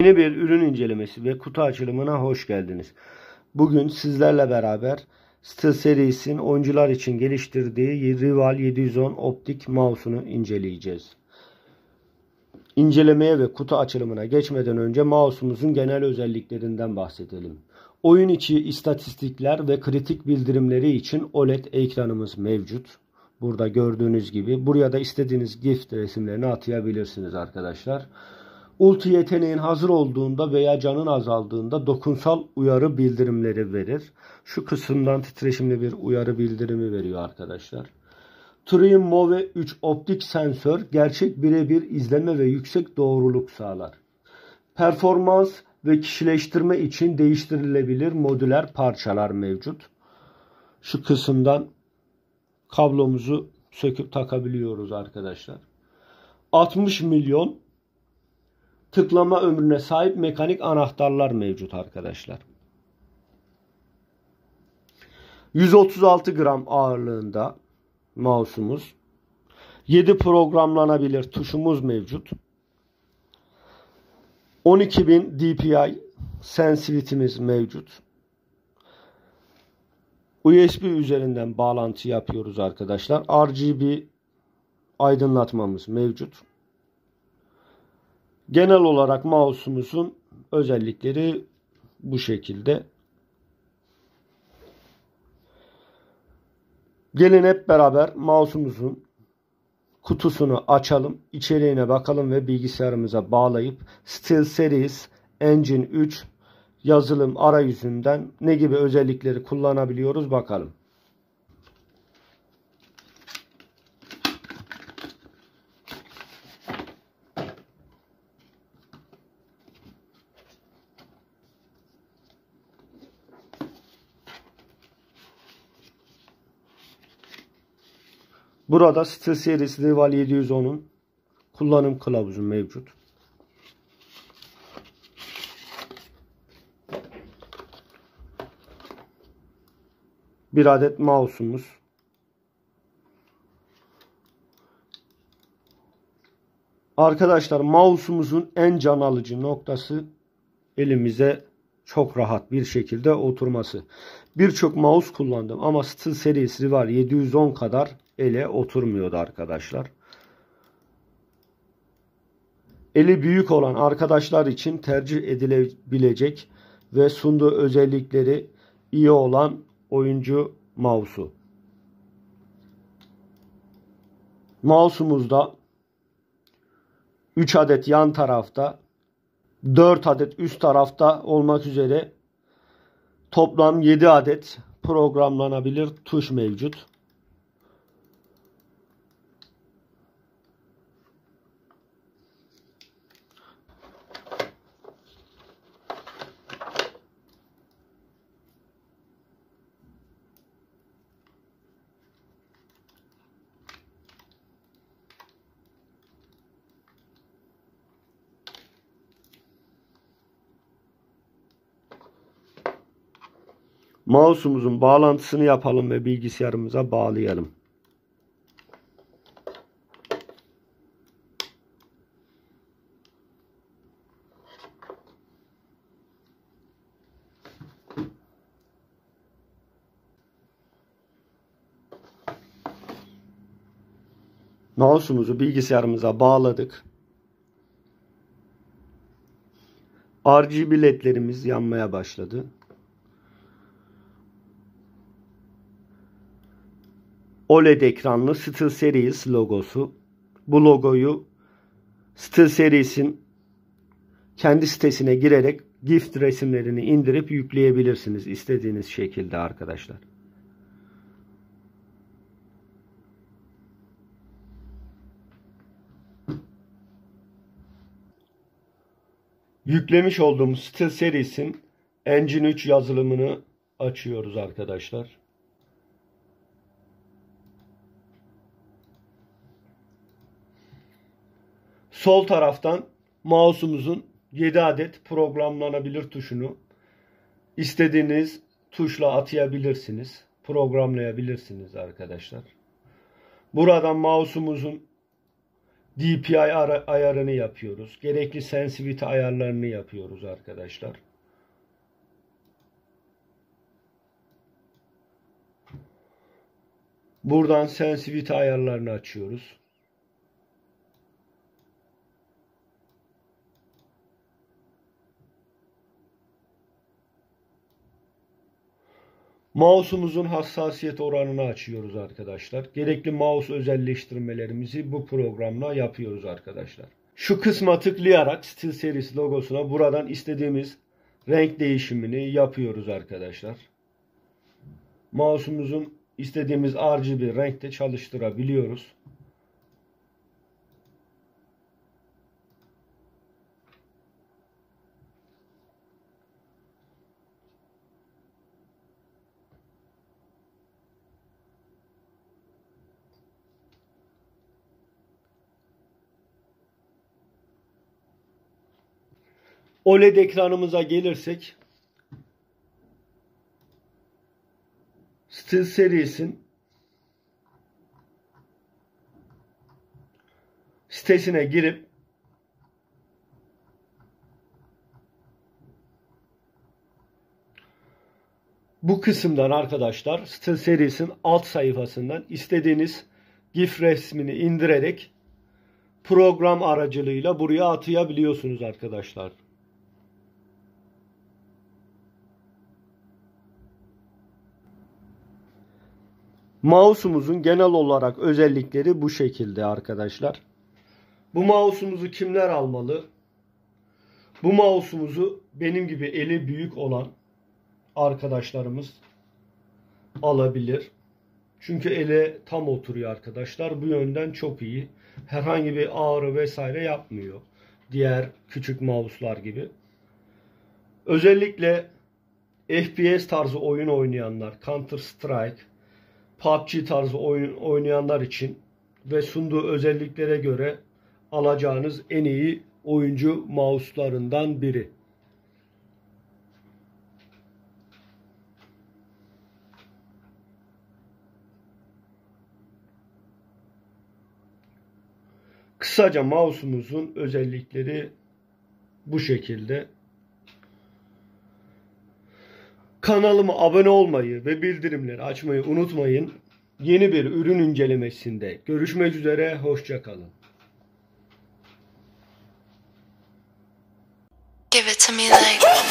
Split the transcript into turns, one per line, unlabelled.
Yeni bir ürün incelemesi ve kutu açılımına hoş geldiniz. Bugün sizlerle beraber SteelSeries'in oyuncular için geliştirdiği Rival 710 optik mouse'unu inceleyeceğiz. İncelemeye ve kutu açılımına geçmeden önce mouse'umuzun genel özelliklerinden bahsedelim. Oyun içi istatistikler ve kritik bildirimleri için OLED ekranımız mevcut. Burada gördüğünüz gibi buraya da istediğiniz GIF resimlerini atayabilirsiniz arkadaşlar. Ulti yeteneğin hazır olduğunda veya canın azaldığında dokunsal uyarı bildirimleri verir. Şu kısımdan titreşimli bir uyarı bildirimi veriyor arkadaşlar. Trion Move 3 optik sensör gerçek birebir izleme ve yüksek doğruluk sağlar. Performans ve kişileştirme için değiştirilebilir modüler parçalar mevcut. Şu kısımdan kablomuzu söküp takabiliyoruz arkadaşlar. 60 milyon tıklama ömrüne sahip mekanik anahtarlar mevcut arkadaşlar. 136 gram ağırlığında mouse'umuz. 7 programlanabilir tuşumuz mevcut. 12.000 dpi sensitivity'miz mevcut. USB üzerinden bağlantı yapıyoruz arkadaşlar. RGB aydınlatmamız mevcut. Genel olarak mouse'umuzun özellikleri bu şekilde. Gelin hep beraber mouse'umuzun kutusunu açalım, içeriğine bakalım ve bilgisayarımıza bağlayıp SteelSeries Engine 3 yazılım arayüzünden ne gibi özellikleri kullanabiliyoruz bakalım. Burada SteelSeries Rival 710'un kullanım kılavuzu mevcut. Bir adet mouse'umuz. Arkadaşlar mouse'umuzun en can alıcı noktası elimize çok rahat bir şekilde oturması. Birçok mouse kullandım ama SteelSeries Rival 710 kadar ele oturmuyordu arkadaşlar. Eli büyük olan arkadaşlar için tercih edilebilecek ve sunduğu özellikleri iyi olan oyuncu mouse'u. Mouse'umuzda 3 adet yan tarafta, 4 adet üst tarafta olmak üzere toplam 7 adet programlanabilir tuş mevcut. Mouse'umuzun bağlantısını yapalım ve bilgisayarımıza bağlayalım. Mouse'umuzu bilgisayarımıza bağladık. RGB ledlerimiz yanmaya başladı. OLED ekranlı SteelSeries logosu. Bu logoyu SteelSeries'in kendi sitesine girerek GIF resimlerini indirip yükleyebilirsiniz istediğiniz şekilde arkadaşlar. Yüklemiş olduğumuz SteelSeries'in Engine 3 yazılımını açıyoruz arkadaşlar. Sol taraftan mouse'umuzun 7 adet programlanabilir tuşunu istediğiniz tuşla atayabilirsiniz. Programlayabilirsiniz arkadaşlar. Buradan mouse'umuzun DPI ayarını yapıyoruz. Gerekli sensitivity ayarlarını yapıyoruz arkadaşlar. Buradan sensitivity ayarlarını açıyoruz. Mouse'umuzun hassasiyet oranını açıyoruz arkadaşlar. Gerekli mouse özelleştirmelerimizi bu programla yapıyoruz arkadaşlar. Şu kısma tıklayarak SteelSeries logosuna buradan istediğimiz renk değişimini yapıyoruz arkadaşlar. Mouse'umuzun istediğimiz RGB renkte çalıştırabiliyoruz. OLED ekranımıza gelirsek, SteelSeries'in sitesine girip bu kısımdan arkadaşlar SteelSeries'in alt sayfasından istediğiniz GIF resmini indirerek program aracılığıyla buraya atayabiliyorsunuz arkadaşlar. Mouse'umuzun genel olarak özellikleri bu şekilde arkadaşlar. Bu mouse'umuzu kimler almalı? Bu mouse'umuzu benim gibi eli büyük olan arkadaşlarımız alabilir. Çünkü ele tam oturuyor arkadaşlar. Bu yönden çok iyi. Herhangi bir ağrı vesaire yapmıyor. Diğer küçük mouse'lar gibi. Özellikle FPS tarzı oyun oynayanlar, Counter Strike, PUBG tarzı oyun oynayanlar için ve sunduğu özelliklere göre alacağınız en iyi oyuncu mouse'larından biri. Kısaca mouse'umuzun özellikleri bu şekilde. Kanalıma abone olmayı ve bildirimleri açmayı unutmayın. Yeni bir ürün incelemesinde görüşmek üzere. Hoşça kalın.
Give it to me like